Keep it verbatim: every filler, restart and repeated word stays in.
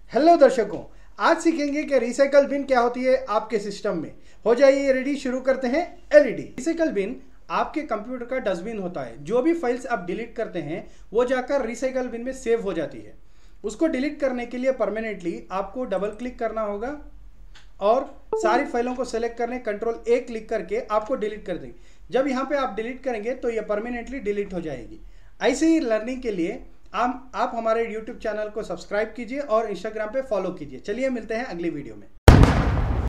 Hello दर्शकों, आज सीखेंगे कि रिसाइकल बिन क्या होती है आपके सिस्टम में। हो जाइए रेडी, शुरू करते हैं। एलईडी रिसाइकल बिन आपके कंप्यूटर का डस्टबिन होता है। जो भी फाइल्स आप डिलीट करते हैं वो जाकर रिसाइकल बिन में सेव हो जाती है। उसको डिलीट करने के लिए परमानेंटली आपको डबल क्लिक करना होगा और सारी फाइलों को सेलेक्ट करने कंट्रोल ए क्लिक करके आपको डिलीट कर देंगे। जब यहाँ पे आप डिलीट करेंगे तो ये परमानेंटली डिलीट हो जाएगी। ऐसे ही लर्निंग के लिए आप आप हमारे यूट्यूब चैनल को सब्सक्राइब कीजिए और इंस्टाग्राम पे फॉलो कीजिए। चलिए मिलते हैं अगली वीडियो में।